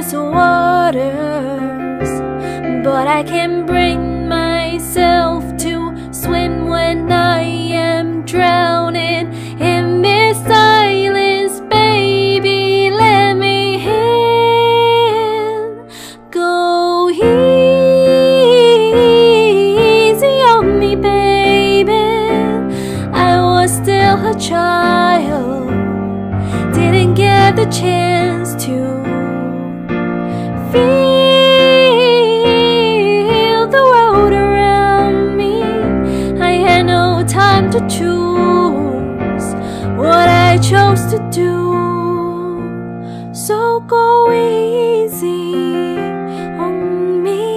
these waters, but I can't bring myself to swim when I am drowning in this silence. Baby, let me in. Go easy on me, baby. I was still a child, didn't get the chance to feel the world around me. I had no time to choose what I chose to do. So go easy on me.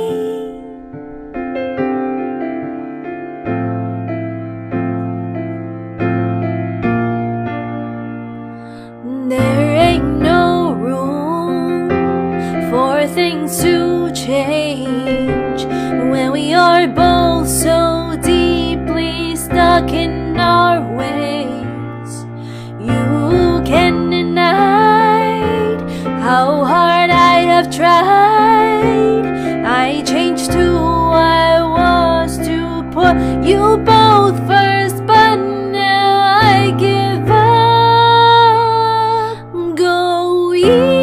There ain't no room for things to change when we are both so deeply stuck in our ways. You can't deny how hard I have tried. I changed who I was to put you both first, but now I give up. Go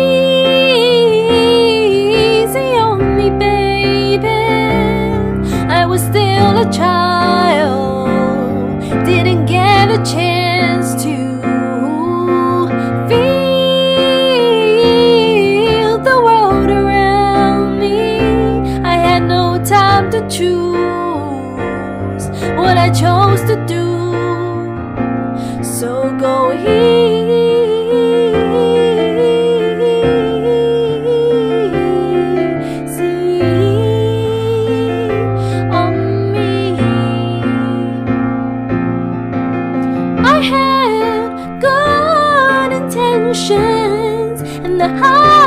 easy on me, baby. I was still a child, didn't get a chance to feel the world around me. I had no time to choose what I chose to do. So go easy on me. I had good intentions and the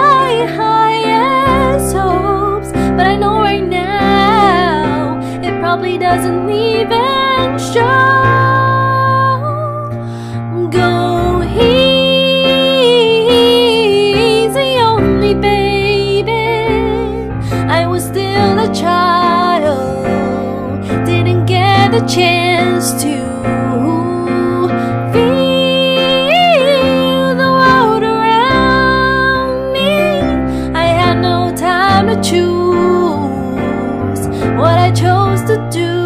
highest hopes, but I know right now it probably doesn't even show. Go easy on me, baby. I was still a child, didn't get the chance to feel the world around me. I had no time to choose what I chose to do.